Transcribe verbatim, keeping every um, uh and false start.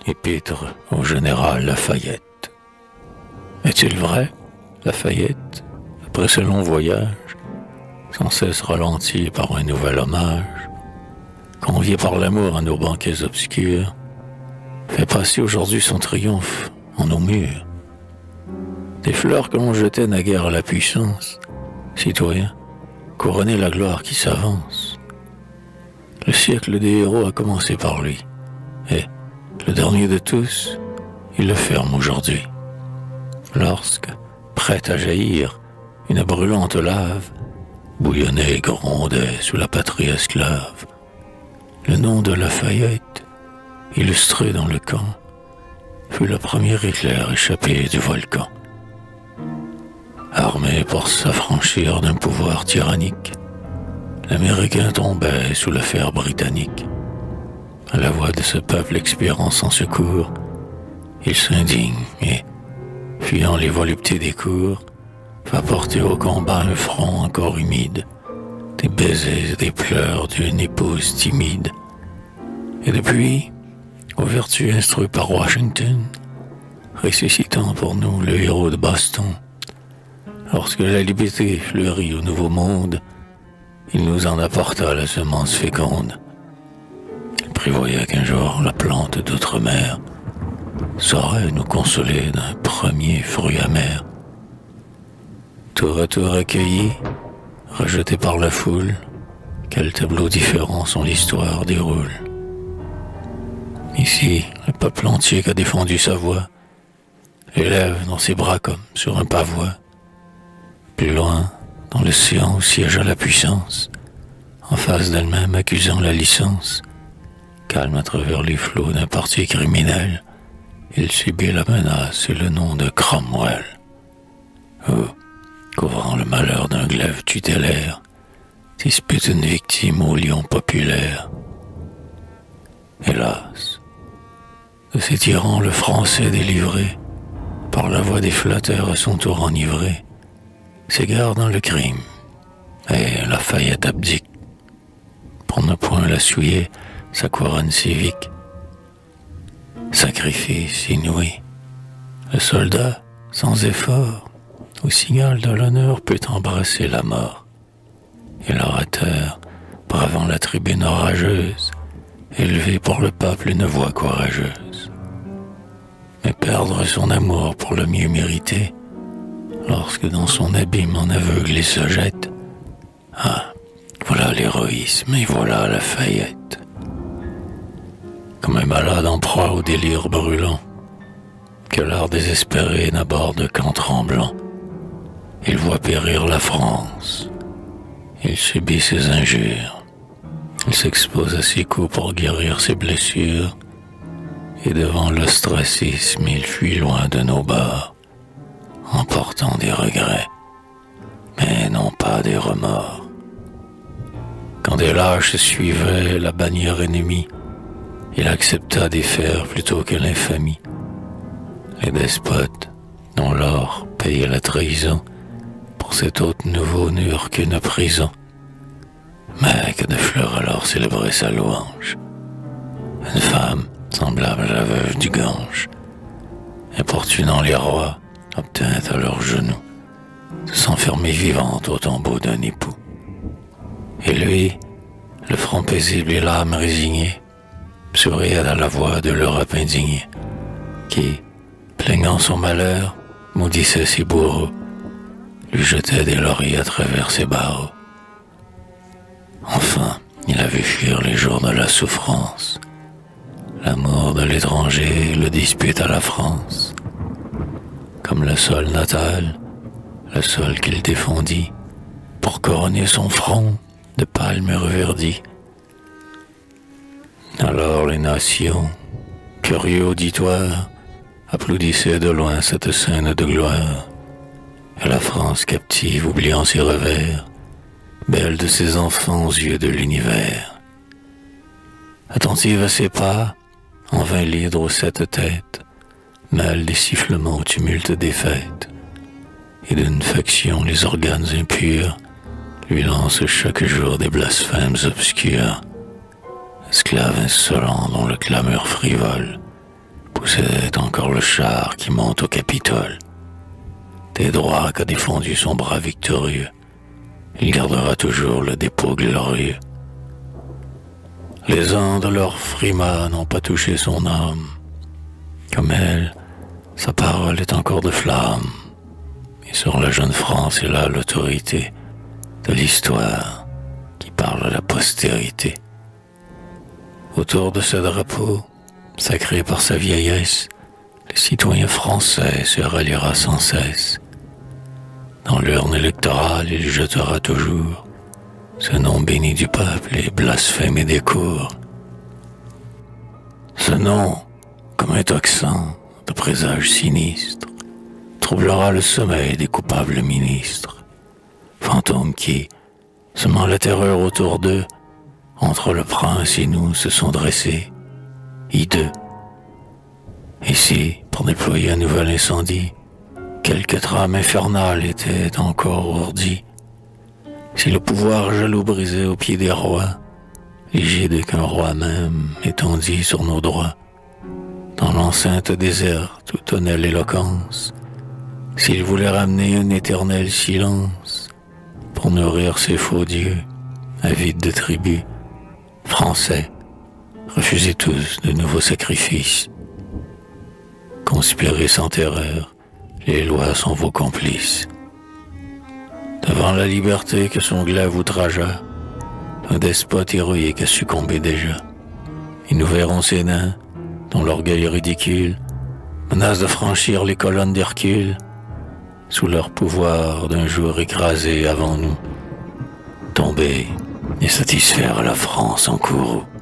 épître au général Lafayette. Est-il vrai, Lafayette, après ce long voyage, sans cesse ralenti par un nouvel hommage, convié par l'amour à nos banquets obscurs, fait passer aujourd'hui son triomphe en nos murs? Des fleurs que l'on jetait naguère à la puissance, citoyens, couronnez la gloire qui s'avance. Le siècle des héros a commencé par lui, et, le dernier de tous, il le ferme aujourd'hui. Lorsque, prête à jaillir, une brûlante lave bouillonnait et grondait sous la patrie esclave, le nom de Lafayette, illustré dans le camp, fut le premier éclair échappé du volcan. Armé pour s'affranchir d'un pouvoir tyrannique, l'Américain tombait sous le fer britannique. À la voix de ce peuple expirant sans secours, il s'indigne et, fuyant les voluptés des cours, va porter au combat un front encore humide, des baisers et des pleurs d'une épouse timide. Et depuis, aux vertus instruits par Washington, ressuscitant pour nous le héros de Boston, lorsque la liberté fleurit au Nouveau Monde, il nous en apporta la semence féconde. Il prévoyait qu'un jour la plante d'outre-mer saurait nous consoler d'un premier fruit amer. Tour à tour accueilli, rejeté par la foule, quel tableau différent son histoire déroule. Ici, le peuple entier qui a défendu sa voix, l'élève dans ses bras comme sur un pavois. Plus loin, dans l'océan où siégea la puissance, en face d'elle-même accusant la licence, calme à travers les flots d'un parti criminel, il subit la menace et le nom de Cromwell. Oh, couvrant le malheur d'un glaive tutélaire, dispute une victime au lion populaire. Hélas, de ces tyrans le français délivré, par la voix des flatteurs à son tour enivré, s'égare dans le crime, et Lafayette abdique, pour ne point la souiller sa couronne civique. Sacrifice inouï, le soldat, sans effort, au signal de l'honneur peut embrasser la mort, et l'orateur, bravant la tribune orageuse, élever pour le peuple une voix courageuse. Mais perdre son amour pour le mieux mérité, lorsque dans son abîme en aveugle il se jette, ah, voilà l'héroïsme et voilà Lafayette. Comme un malade en proie au délire brûlant, que l'art désespéré n'aborde qu'en tremblant, il voit périr la France, il subit ses injures, il s'expose à ses coups pour guérir ses blessures, et devant l'ostracisme il fuit loin de nos bords, emportant des regrets, mais non pas des remords. Quand des lâches suivaient la bannière ennemie, il accepta des fers plutôt que l'infamie. Les despotes, dont l'or payait la trahison, pour cet hôte nouveau n'eurent qu'une prison. Mais que de fleurs alors célébrait sa louange. Une femme, semblable à la veuve du Gange, importunant les rois, obtint à leurs genoux de s'enfermer vivante au tombeau d'un époux. Et lui, le front paisible et l'âme résignée, souriait à la voix de l'Europe indignée, qui, plaignant son malheur, maudissait ses bourreaux, lui jetait des lauriers à travers ses barreaux. Enfin, il a vu fuir les jours de la souffrance, l'amour de l'étranger le dispute à la France. Comme le sol natal, le sol qu'il défendit, pour couronner son front de palmes reverdis. Alors les nations, curieux auditoires, applaudissaient de loin cette scène de gloire, et la France captive, oubliant ses revers, belle de ses enfants aux yeux de l'univers. Attentive à ses pas, en vain l'hydre aux sept têtes, mêle des sifflements au tumulte des fêtes, et d'une faction les organes impurs lui lancent chaque jour des blasphèmes obscurs. Esclave insolent dont le clameur frivole c'est encore le char qui monte au Capitole. Des droits qu'a défendu son bras victorieux, il gardera toujours le dépôt glorieux. Les uns de leurs frimas n'ont pas touché son âme. Comme elle, sa parole est encore de flamme. Et sur la jeune France, il a l'autorité de l'histoire qui parle à la postérité. Autour de ce drapeau, sacré par sa vieillesse, le citoyen français se ralliera sans cesse. Dans l'urne électorale, il jettera toujours ce nom béni du peuple et blasphémé des cours. Ce nom, comme un tocsin de présage sinistre, troublera le sommeil des coupables ministres, fantômes qui, semant la terreur autour d'eux, entre le prince et nous se sont dressés, hideux. Et si, pour déployer un nouvel incendie, quelque trame infernale était encore ourdie, si le pouvoir jaloux brisait au pied des rois, l'égide qu'un roi même étendit sur nos droits, dans l'enceinte déserte où tonnait l'éloquence, s'il voulait ramener un éternel silence pour nourrir ses faux dieux, avides de tribut, français, refusez tous de nouveaux sacrifices. Conspirez sans terreur, les lois sont vos complices. Devant la liberté que son glaive outragea, un despote héroïque a succombé déjà. Et nous verrons ces nains, dont l'orgueil ridicule menace de franchir les colonnes d'Hercule, sous leur pouvoir d'un jour écrasé avant nous, tomber et satisfaire la France en courroux.